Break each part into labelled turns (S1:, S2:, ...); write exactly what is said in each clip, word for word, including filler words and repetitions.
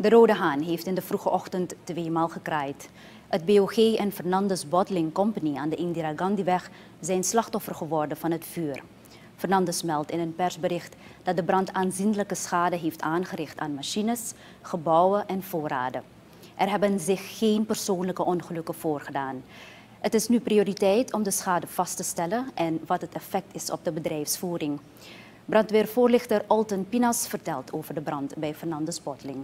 S1: De Rode Haan heeft in de vroege ochtend tweemaal gekraaid. Het B O G en Fernandes Bottling Company aan de Indira Gandhiweg zijn slachtoffer geworden van het vuur. Fernandes meldt in een persbericht dat de brand aanzienlijke schade heeft aangericht aan machines, gebouwen en voorraden. Er hebben zich geen persoonlijke ongelukken voorgedaan. Het is nu prioriteit om de schade vast te stellen en wat het effect is op de bedrijfsvoering. Brandweervoorlichter Alten Pinas vertelt over de brand bij Fernandes Bottling.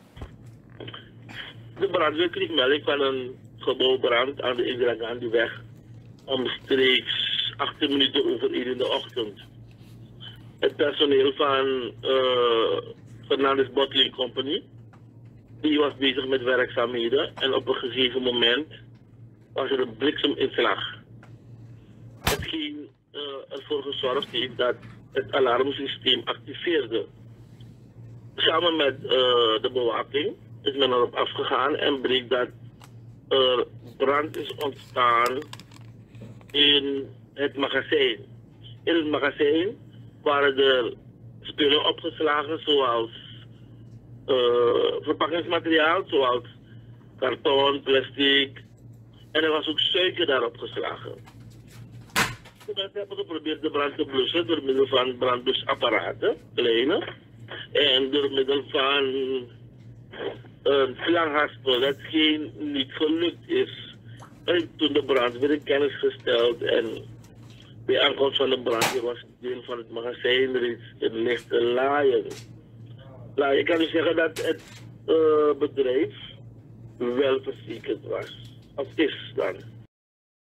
S2: De brandweer kreeg melding van een gebouwbrand aan de Indira Gandhiweg omstreeks achttien minuten over één in de ochtend. Het personeel van uh, Fernandes Bottling Company die was bezig met werkzaamheden en op een gegeven moment was er een blikseminslag. Hetgeen uh, ervoor gezorgd heeft dat het alarmsysteem activeerde. Samen met uh, de bewaking is men erop afgegaan en bleek dat er brand is ontstaan in het magazijn. In het magazijn waren er spullen opgeslagen zoals uh, verpakkingsmateriaal, zoals karton, plastic en er was ook suiker daarop geslagen. De mensen hebben geprobeerd de brand te blussen door middel van brandblusapparaten, kleine, en door middel van een slanghaspel, hetgeen niet gelukt is. En toen de brandweer in kennis gesteld en bij aankomst van de brandweer was het deel van het magazijn reeds in lichte laaien. Nou, ik kan u zeggen dat het uh, bedrijf wel verzekerd was, of is dan.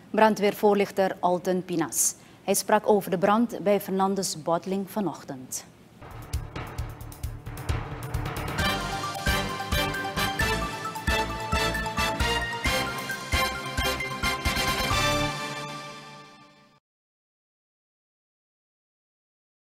S1: Brandweervoorlichter Alten Pinas. Hij sprak over de brand bij Fernandes Bottling vanochtend.